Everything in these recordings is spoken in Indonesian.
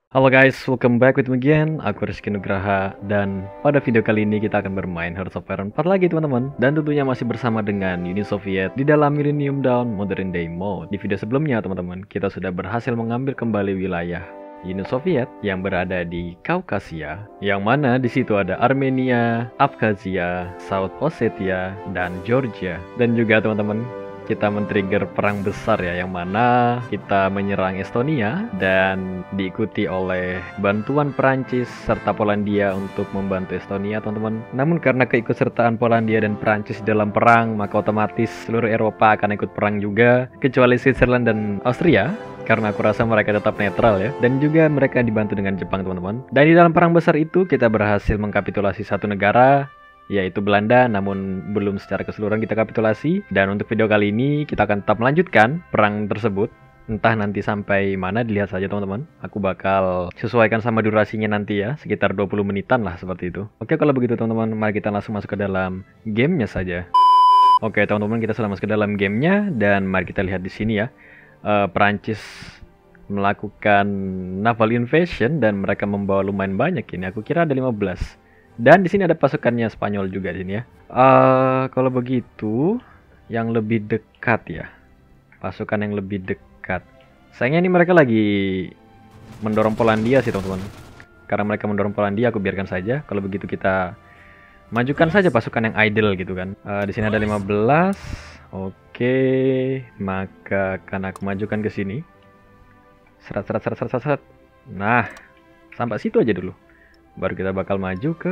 Halo guys, welcome back with me again. Aku Rizky Nugraha dan pada video kali ini kita akan bermain Hearts of Iron 4 lagi teman-teman. Dan tentunya masih bersama dengan Uni Soviet di dalam Millennium Dawn Modern Day Mode. Di video sebelumnya teman-teman, kita sudah berhasil mengambil kembali wilayah Uni Soviet yang berada di Kaukasia, yang mana di situ ada Armenia, Abkhazia, South Ossetia, dan Georgia. Dan juga teman-teman, kita men-trigger perang besar ya, yang mana kita menyerang Estonia dan diikuti oleh bantuan Perancis serta Polandia untuk membantu Estonia teman-teman. Namun karena keikutsertaan Polandia dan Perancis dalam perang, maka otomatis seluruh Eropa akan ikut perang juga, kecuali Switzerland dan Austria, karena aku rasa mereka tetap netral ya. Dan juga mereka dibantu dengan Jepang teman-teman. Dan di dalam perang besar itu kita berhasil mengkapitulasi satu negara, yaitu Belanda, namun belum secara keseluruhan kita kapitulasi. Dan untuk video kali ini kita akan tetap melanjutkan perang tersebut. Entah nanti sampai mana, dilihat saja teman-teman. Aku bakal sesuaikan sama durasinya nanti ya, sekitar 20 menitan lah seperti itu. Oke, kalau begitu teman-teman, mari kita langsung masuk ke dalam gamenya saja. Oke teman-teman, kita sudah masuk ke dalam gamenya dan mari kita lihat di sini ya. Perancis melakukan naval invasion dan mereka membawa lumayan banyak ini. Aku kira ada 15. Dan di sini ada pasukannya Spanyol juga di sini ya. Kalau begitu, yang lebih dekat ya, pasukan yang lebih dekat. Sayangnya ini mereka lagi mendorong Polandia sih teman-teman. Karena mereka mendorong Polandia, aku biarkan saja. Kalau begitu kita majukan saja pasukan yang idle gitu kan. Di sini ada 15. Oke, maka akan aku majukan ke sini. Serat. Nah, sampai situ aja dulu. Baru kita bakal maju ke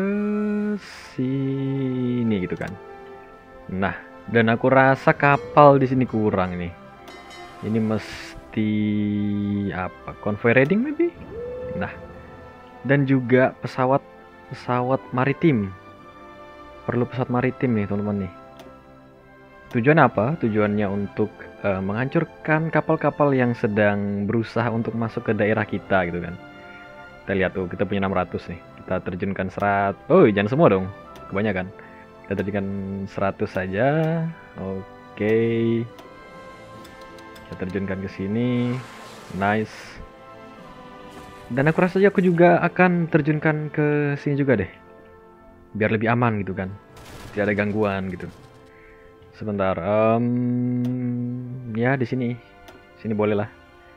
sini gitu kan. Nah, dan aku rasa kapal di sini kurang nih. Ini mesti apa? Convoy raiding maybe? Nah, dan juga pesawat maritim. Perlu pesawat maritim nih teman-teman nih. Tujuan apa? Tujuannya untuk menghancurkan kapal-kapal yang sedang berusaha untuk masuk ke daerah kita gitu kan. Kita lihat tuh, kita punya 600 nih. Kita terjunkan 100. Oh, jangan semua dong. Kebanyakan. Kita terjunkan 100 saja. Oke. Kita terjunkan ke sini. Nice. Dan aku rasa aku juga akan terjunkan ke sini juga deh. Biar lebih aman gitu kan. Tidak ada gangguan gitu. Sebentar. Ya di sini. Sini boleh lah.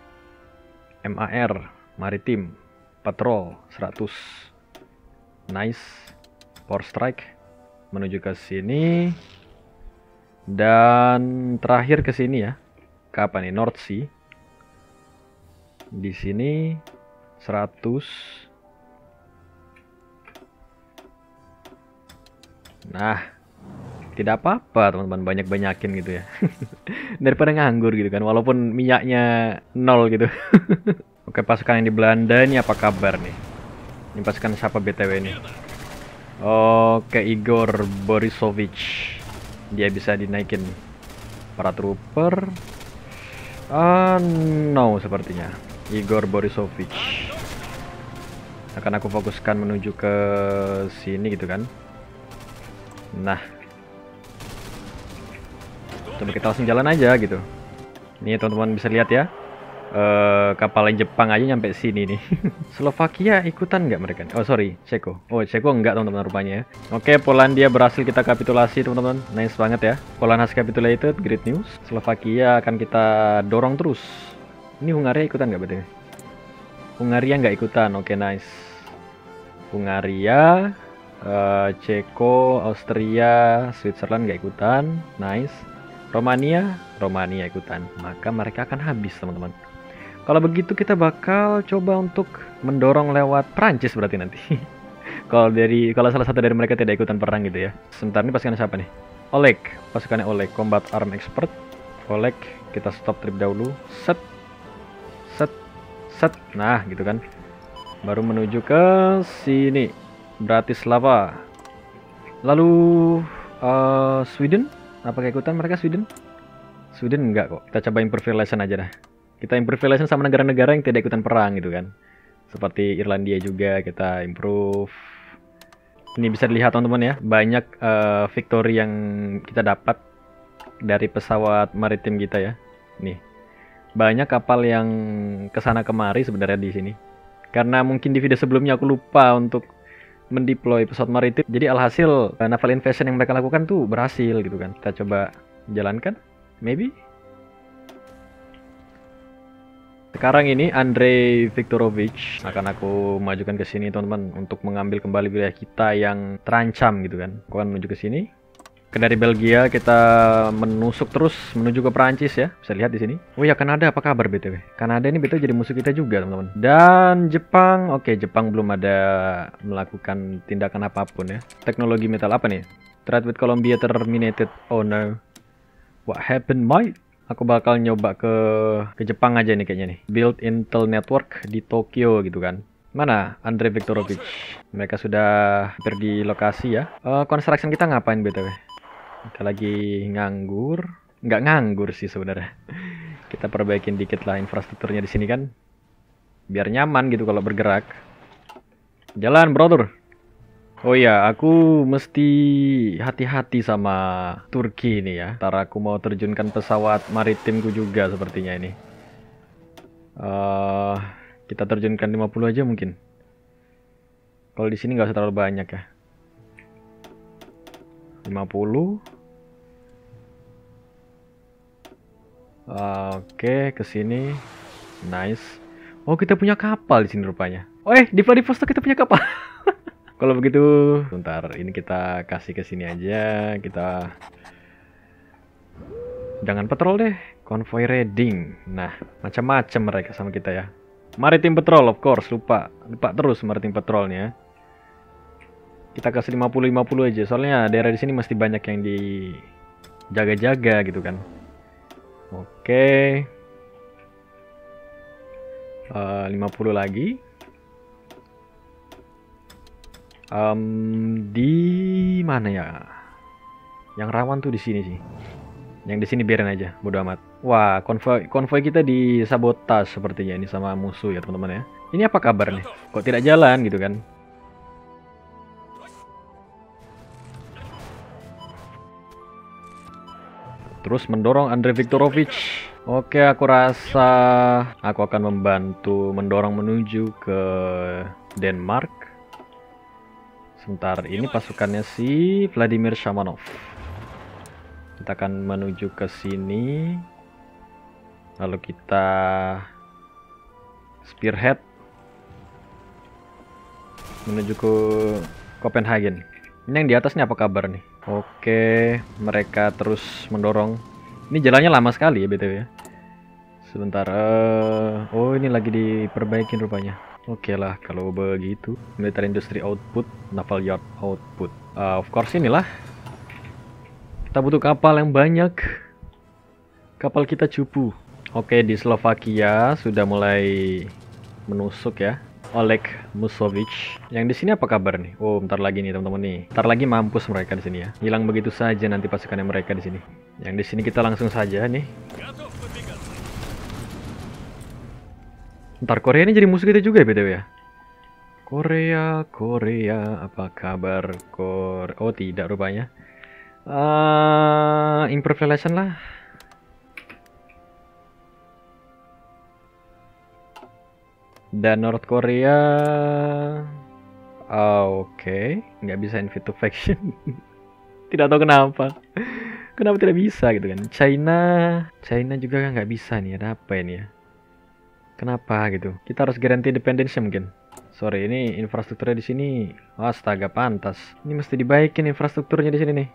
MAR Maritim. Patrol 100. Nice. Power strike menuju ke sini. Dan terakhir ke sini ya. Ke apa nih? North Sea. Di sini 100. Nah, tidak apa-apa teman-teman, banyak-banyakin gitu ya. Daripada nganggur gitu kan, walaupun minyaknya 0 gitu. Oke, pasukan yang di Belanda ini apa kabar nih? Ini pasukan siapa BTW ini? Oke, Igor Borisovich. Dia bisa dinaikin para trooper. No sepertinya. Igor Borisovich. Akan aku fokuskan menuju ke sini gitu kan. Nah, coba kita langsung jalan aja gitu. Nih teman-teman bisa lihat ya. Kapal Jepang aja nyampe sini nih. Slovakia ikutan nggak mereka? Oh sorry, Ceko. Oh Ceko enggak teman-teman rupanya ya. Oke, Polandia berhasil kita kapitulasi teman-teman. Nice banget ya. Poland has capitulated, great news. Slovakia akan kita dorong terus. Ini Hungaria ikutan nggak berarti? Hungaria nggak ikutan. Oke, nice. Hungaria, Ceko, Austria, Switzerland nggak ikutan. Nice. Romania ikutan. Maka mereka akan habis teman-teman. Kalau begitu kita bakal coba untuk mendorong lewat Prancis berarti nanti. Kalau salah satu dari mereka tidak ikutan perang gitu ya. Sebentar, ini pasukan siapa nih? Oleg, pasukannya Oleg, Combat Arm Expert. Oleg, kita stop trip dahulu. Set. Nah, gitu kan. Baru menuju ke sini. Bratislava. Lalu Sweden, apakah ikutan mereka Sweden? Sweden enggak kok. Kita coba improve relation aja dah. Kita improve relation sama negara-negara yang tidak ikutan perang gitu kan. Seperti Irlandia juga kita improve. Ini bisa dilihat teman-teman ya, banyak victory yang kita dapat dari pesawat maritim kita ya. Nih, banyak kapal yang kesana kemari sebenarnya di sini. Karena mungkin di video sebelumnya aku lupa untuk mendeploy pesawat maritim. Jadi alhasil naval invasion yang mereka lakukan tuh berhasil gitu kan. Kita coba jalankan, maybe. Sekarang ini Andrei Viktorovich akan aku majukan ke sini teman-teman untuk mengambil kembali wilayah kita yang terancam gitu kan. Aku akan menuju ke sini. Dari Belgia kita menusuk terus menuju ke Perancis ya. Bisa lihat di sini. Oh ya, Kanada apa kabar BTW? Kanada ini BTW jadi musuh kita juga, teman-teman. Dan Jepang, oke, Jepang belum ada melakukan tindakan apapun ya. Teknologi metal apa nih? Trade with Colombia terminated. Oh no. What happened, mate? Aku bakal nyoba ke Jepang aja nih kayaknya nih. Build Intel Network di Tokyo gitu kan. Mana Andrei Viktorovich? Mereka sudah hampir di lokasi ya. Construction kita ngapain BTW? Kita lagi nganggur. Nggak nganggur sih sebenarnya. Kita perbaikin dikit lah infrastrukturnya di sini kan. Biar nyaman gitu kalau bergerak. Jalan, brother. Oh iya, aku mesti hati-hati sama Turki ini ya. Ntar aku mau terjunkan pesawat maritimku juga sepertinya ini. Kita terjunkan 50 aja mungkin. Kalau di sini nggak usah terlalu banyak ya. 50. Oke, ke sini. Nice. Oh, kita punya kapal di sini rupanya. Oh, di Vladivostok kita punya kapal. Kalau begitu, bentar. Ini kita kasih ke sini aja. Kita jangan patrol deh. Convoy raiding. Nah, macam-macam mereka sama kita ya. Maritim patrol, of course. Lupa terus maritim patrolnya. Kita kasih 50-50 aja. Soalnya daerah di sini masih banyak yang dijaga-jaga gitu kan. Oke. 50 lagi. Di mana ya? Yang rawan tuh di sini sih. Yang di sini biarin aja, bodo amat. Wah, konvoi kita disabotas sepertinya ini sama musuh ya teman-teman ya. Ini apa kabar nih? Kok tidak jalan gitu kan? Terus mendorong Andrei Viktorovich. Oke, aku rasa aku akan membantu mendorong menuju ke Denmark. Sebentar, ini pasukannya si Vladimir Shamanov. Kita akan menuju ke sini. Lalu kita spearhead menuju ke Copenhagen. Ini yang di atasnya apa kabar nih? Oke, mereka terus mendorong. Ini jalannya lama sekali ya BTW ya. Sebentar. Oh, ini lagi diperbaikin rupanya. Oke lah kalau begitu. Military industry output, naval yard output. Of course inilah. Kita butuh kapal yang banyak. Kapal kita cupu. Oke, di Slovakia sudah mulai menusuk ya. Oleg Musovich. Yang di sini apa kabar nih? Oh, bentar lagi nih teman-teman nih. Bentar lagi mampus mereka di sini ya. Hilang begitu saja nanti pasukannya mereka di sini. Yang di sini kita langsung saja nih. Ntar Korea ini jadi musuh kita juga ya BTW ya. Korea, apa kabar Oh tidak rupanya. Improve relation lah. Dan North Korea, oke, nggak bisa invite to faction. Tidak tahu kenapa. Kenapa tidak bisa gitu kan? China juga nggak bisa nih. Ada apa ini ya? Kenapa gitu? Kita harus garanti independence mungkin. Sorry, ini infrastrukturnya di sini. Astaga, pantas. Ini mesti dibaikin infrastrukturnya di sini nih.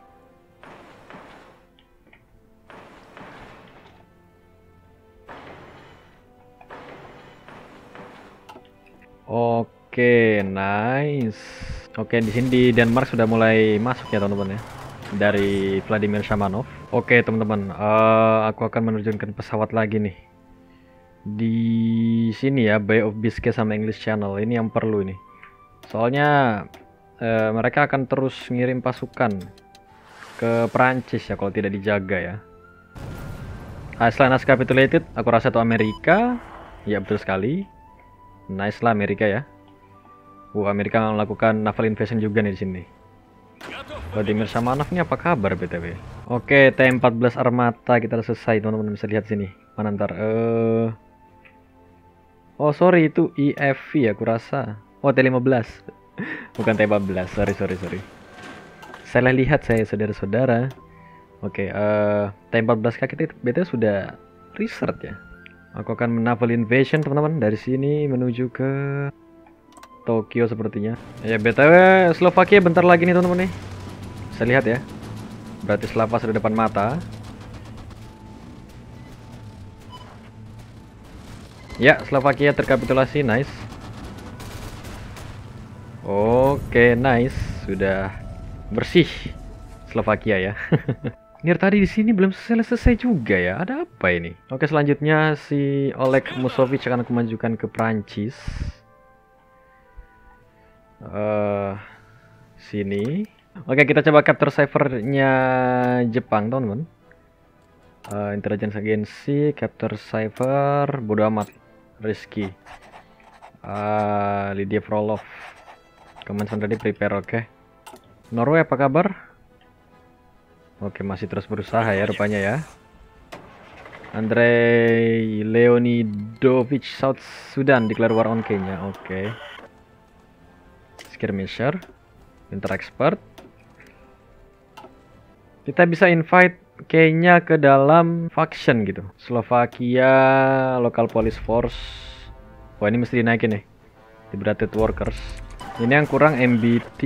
Oke, nice. Oke, di sini di Denmark sudah mulai masuk ya teman-teman ya. Dari Vladimir Shamanov. Oke teman-teman, aku akan menerjunkan pesawat lagi nih. Di sini ya, Bay of Biscay sama English Channel. Ini yang perlu ini. Soalnya mereka akan terus ngirim pasukan ke Perancis ya kalau tidak dijaga ya. Iceland has capitulated. Aku rasa itu Amerika. Ya betul sekali. Nice lah Amerika ya. Amerika melakukan naval invasion juga nih di sini. Vladimir Shamanov ini apa kabar BTW? Oke, T-14 Armata kita udah selesai teman-teman, bisa lihat sini. Mana ntar Oh sorry, itu EFV aku rasa. Oh T15. Bukan T14. Sorry. Salah lihat saya, saudara-saudara. Oke, T14 kaki itu BTW sudah research ya. Aku akan naval invasion teman-teman dari sini menuju ke Tokyo sepertinya. Ya BTW Slovakia bentar lagi nih teman-teman nih. Saya lihat ya. Bratislava sudah depan mata. Ya, Slovakia terkapitulasi, nice. Oke, nice. Sudah bersih Slovakia ya. Ini tadi di sini belum selesai juga ya. Ada apa ini? Oke, selanjutnya si Oleg Musovic akan aku majukan ke Prancis. Sini. Oke, kita coba capture cyphernya Jepang, teman-teman. Intelligence Agency, capture cipher, bodo amat. Rizky. Lydia Frolov. Command tadi prepare, oke. Norway apa kabar? Oke, masih terus berusaha ya rupanya ya. Andrei Leonidovich, South Sudan declare war on Kenya. Oke. Skirmisher, Winter Expert. Kita bisa invite Kenya ke dalam faction gitu. Slovakia Local Police Force. Wah, ini mesti dinaikin nih. Liberated Workers. Ini yang kurang MBT,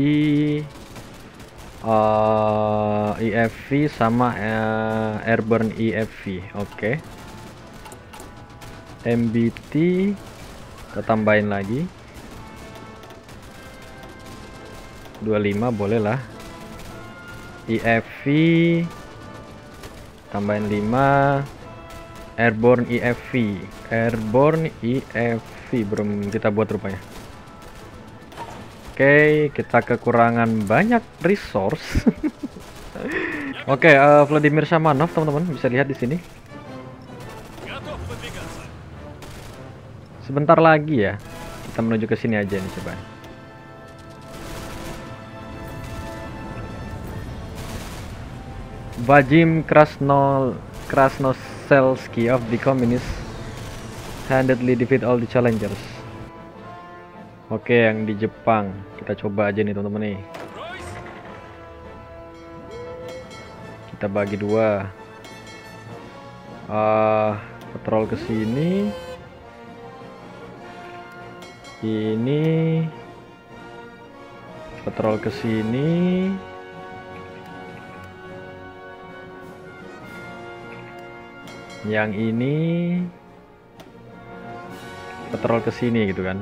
EFV sama Airborne EFV. Oke. MBT kita tambahin lagi 25 boleh lah. EFV tambahin 5. Airborne EFV. Airborne EFV belum kita buat rupanya. Oke, kita kekurangan banyak resource. Oke, Vladimir Shamanov teman-teman bisa lihat di sini. Sebentar lagi ya. Kita menuju ke sini aja nih coba. Vladimir Krasnoselski of the Communists handedly defeat all the challengers. Oke, yang di Jepang kita coba aja nih teman-teman nih. Kita bagi dua. Patrol ke sini. Ini patrol ke sini. Yang ini patrol ke sini gitu kan.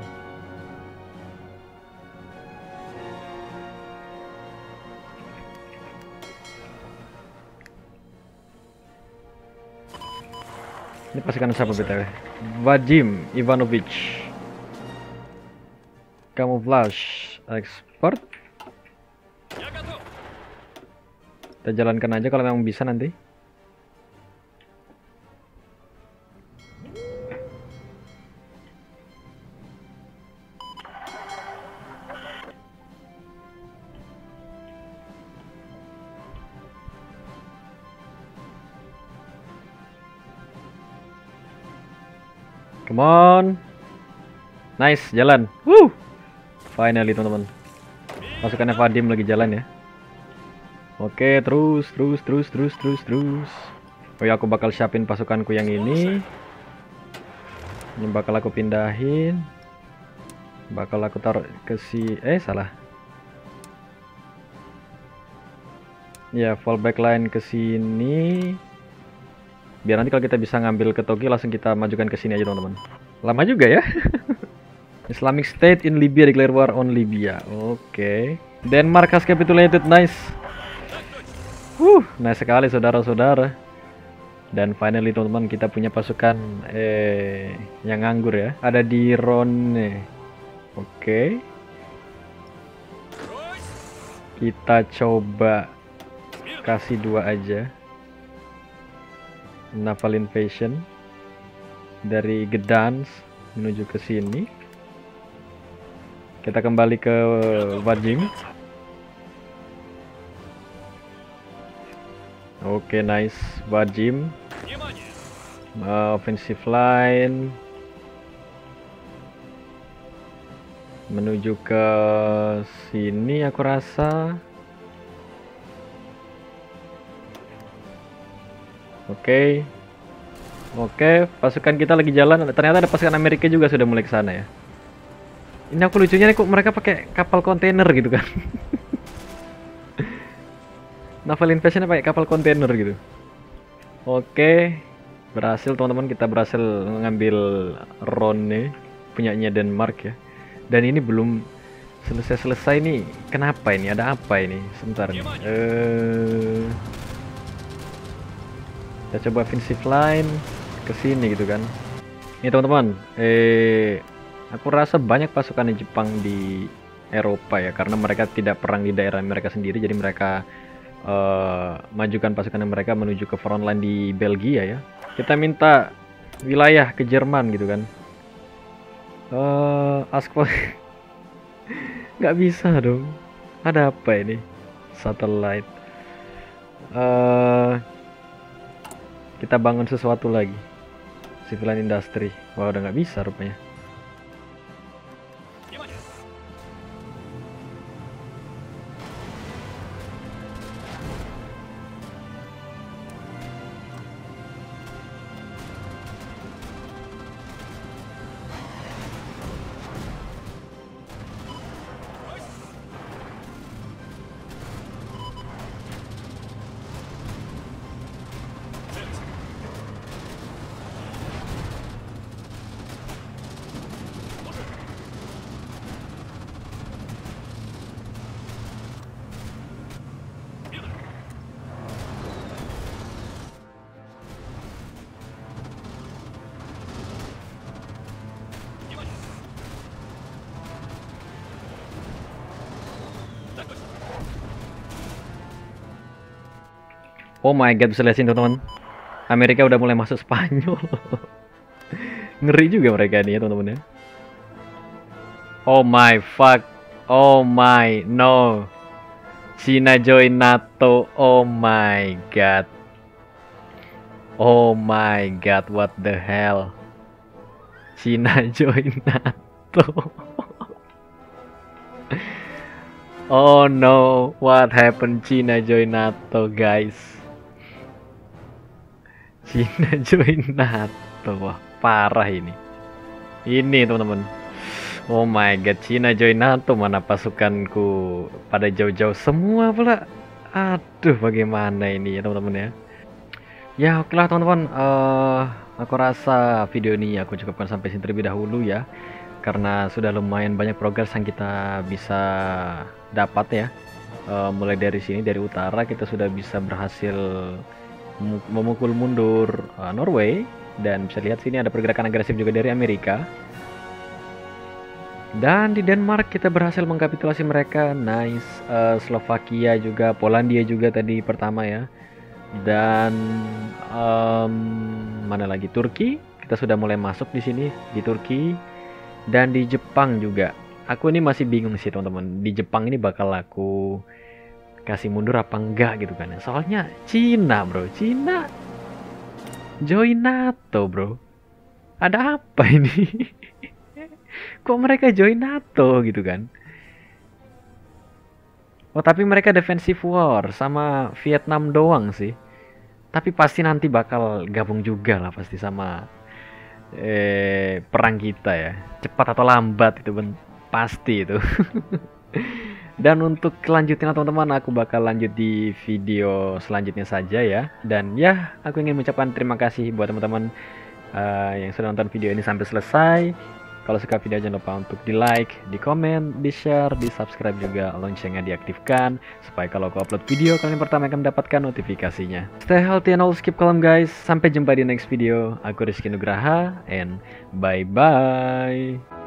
Ini pasukan siapa BTW? Vadim Ivanovich. Camouflage expert. Kita jalankan aja kalau memang bisa nanti. Come on. Nice, jalan. Woo. Finally teman-teman. Pasukannya Vadim lagi jalan ya. Oke, terus. Oh ya, aku bakal siapin pasukanku yang ini. Ini bakal aku pindahin. Bakal aku taruh ke salah. Ya, fallback line ke sini. Biar nanti kalau kita bisa ngambil ke Tokyo langsung kita majukan ke sini aja teman-teman. Lama juga ya. Islamic State in Libya declare war on Libya. Oke. Denmark has capitulated, nice. Nice sekali saudara-saudara. Dan finally teman-teman kita punya pasukan yang nganggur ya. Ada di Rhone. Oke. Kita coba kasih 2 aja. Naval invasion dari Gdansk menuju ke sini. Kita kembali ke Vadim. Oke, nice. Vadim. Offensive line. menuju ke sini aku rasa. Oke. Oke, pasukan kita lagi jalan. Ternyata ada pasukan Amerika juga sudah mulai ke sana ya. Ini aku lucunya nih, kok mereka pakai kapal kontainer gitu kan. Naval invasionnya pakai kapal kontainer gitu. Oke, berhasil teman-teman, kita berhasil mengambil Rhone punyanya Denmark ya. Dan ini belum selesai nih. Kenapa ini? Ada apa ini? Sebentar nih. Kita coba offensive line ke sini gitu kan. Ini teman-teman, aku rasa banyak pasukan Jepang di Eropa ya, karena mereka tidak perang di daerah mereka sendiri, jadi mereka majukan pasukan mereka menuju ke frontline di Belgia ya. Kita minta wilayah ke Jerman gitu kan. Ask for nggak bisa dong. Ada apa ini? Satellite. Kita bangun sesuatu lagi. Civilian industry. Wah, udah nggak bisa rupanya. Oh my god, bisa lihat sini teman-teman. Amerika udah mulai masuk Spanyol. Ngeri juga mereka ini ya teman-teman ya. Oh my fuck. Oh my no. Cina join NATO. Oh my god. Oh my god, what the hell. Cina join NATO. Oh no, what happened? Cina join NATO, guys. Cina join NATO. Wah, parah ini. Ini teman-teman. Oh my god, Cina join NATO, mana pasukanku pada jauh-jauh semua pula. Aduh, bagaimana ini ya teman-teman ya. Ya oke lah teman-teman, aku rasa video ini aku cukupkan sampai sini terlebih dahulu ya. Karena sudah lumayan banyak progres yang kita bisa dapat ya. Mulai dari sini, dari utara kita sudah bisa berhasil memukul mundur Norway, dan bisa lihat sini ada pergerakan agresif juga dari Amerika. Dan di Denmark kita berhasil mengkapitulasi mereka, nice. Slovakia juga, Polandia juga tadi pertama ya. Dan mana lagi, Turki kita sudah mulai masuk di sini, di Turki. Dan di Jepang juga. Aku ini masih bingung sih teman-teman, di Jepang ini bakal aku kasih mundur apa enggak gitu kan. Soalnya Cina bro, Cina join NATO bro. Ada apa ini? Kok mereka join NATO gitu kan? Oh tapi mereka defensive war sama Vietnam doang sih. Tapi pasti nanti bakal gabung juga lah pasti sama perang kita ya. Cepat atau lambat itu pasti itu. Dan untuk kelanjutan teman-teman, aku bakal lanjut di video selanjutnya saja ya. Dan ya, aku ingin mengucapkan terima kasih buat teman-teman yang sudah nonton video ini sampai selesai. Kalau suka video jangan lupa untuk di like, di komen, di share, di subscribe juga, loncengnya diaktifkan supaya kalau aku upload video kalian pertama akan mendapatkan notifikasinya. Stay healthy and always keep calm guys. Sampai jumpa di next video. Aku Rizky Nugraha and bye bye.